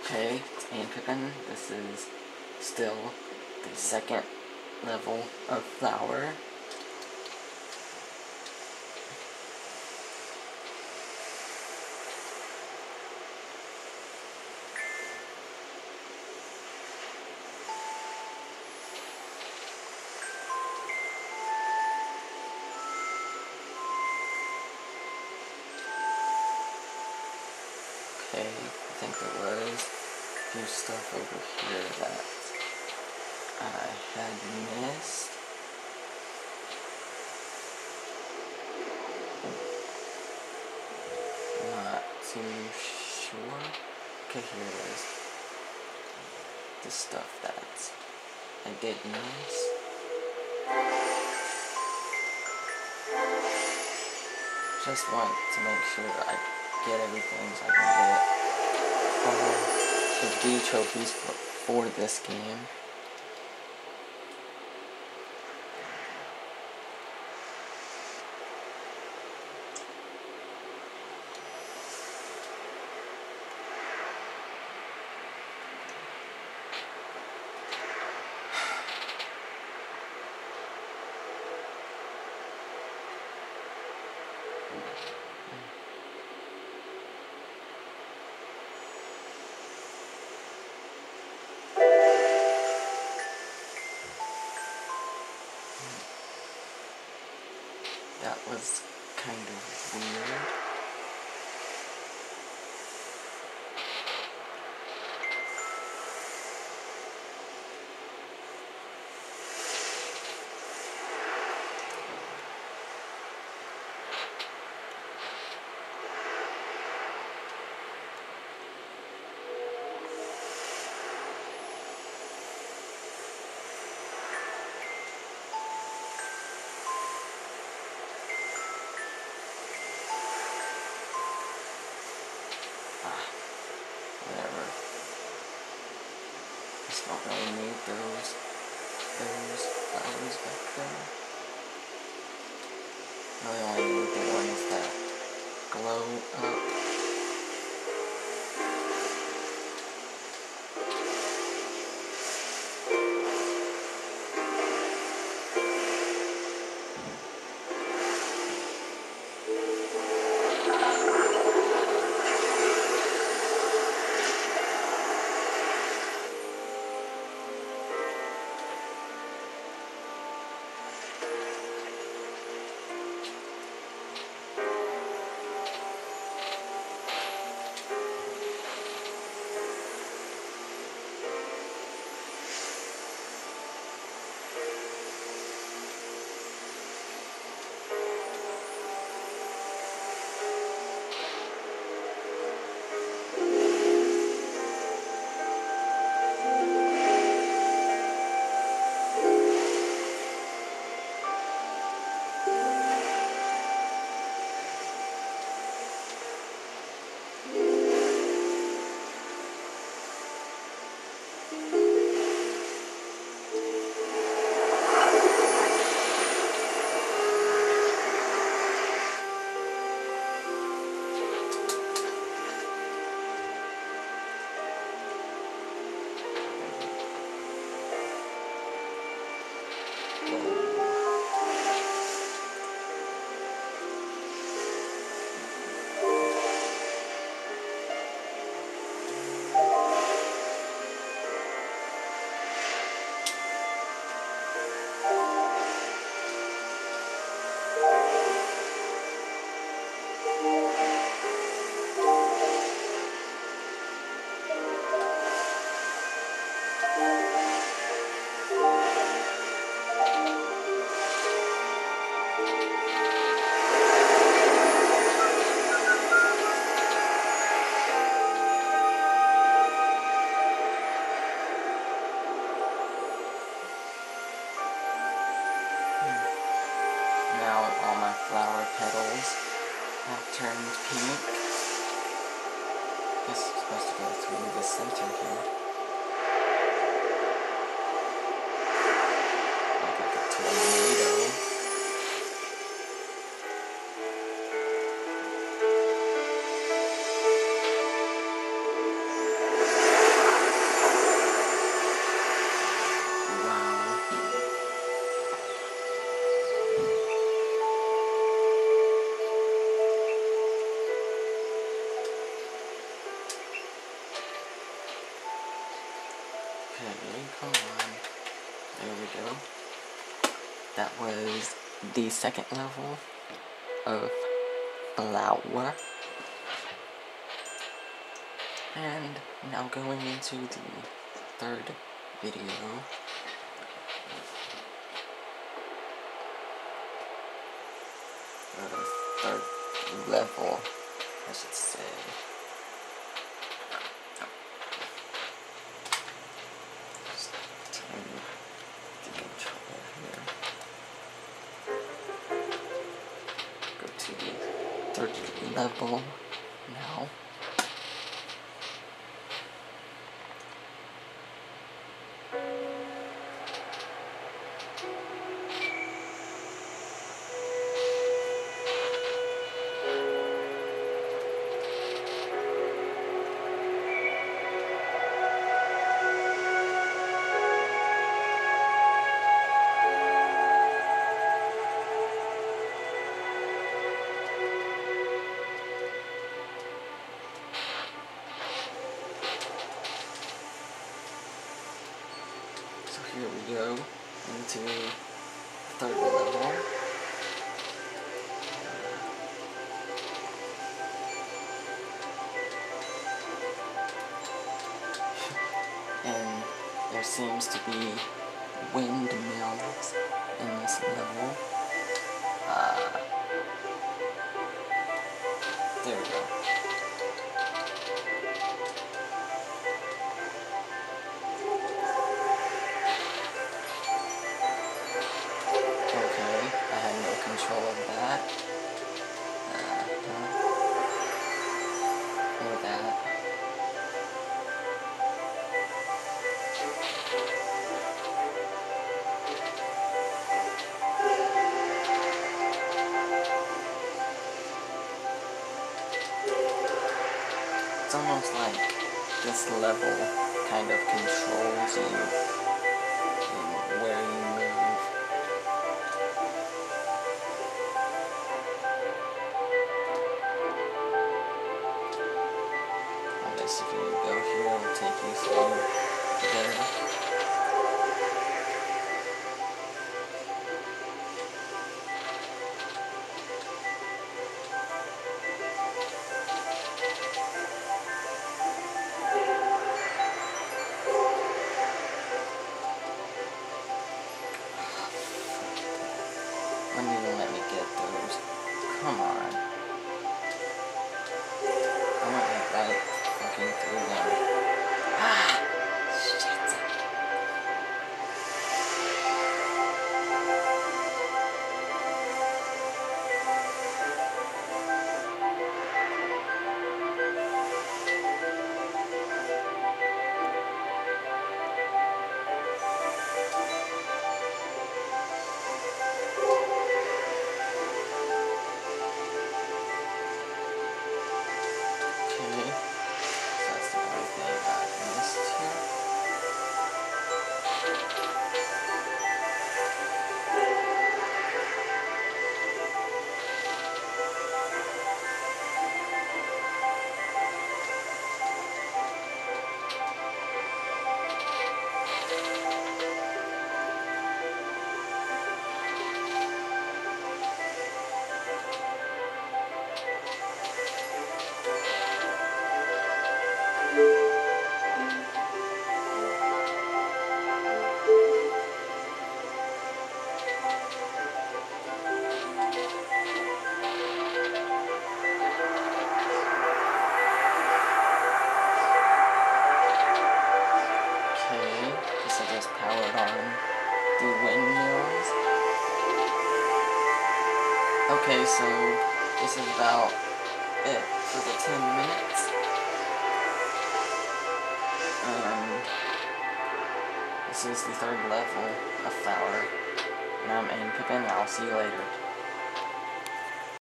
Okay, it's Ann Pippin. This is still the second level of flower. Okay, I think there was a few stuff over here that I had missed. Not too sure. Okay, here it is. The stuff that I did miss. Just want to make sure I get everything so I can get all the D trophies for this game. That was kind of weird. Whatever. Just don't really need those flowers back there. Really only need the ones that glow up. Okay, come on. There we go. That was the second level of Flower. And now going into the third video. Or the third level, I should say. Just turn the controller here. Go to the third level now. So here we go into the third level. And there seems to be windmills in this level. There we go. Okay, I had no control of that. Or that. It's almost like this level kind of controls you in where you move. I guess if you go here, it'll take you through there. When you let me get those? Come on. I went like right fucking through them. Ah! Shit. Okay. That's the only thing I missed here. Okay, this is just powered on the windmills. Okay, so this is about it for the 10 minutes. This is the third level of Flower. And I'm Pippin, and I'll see you later.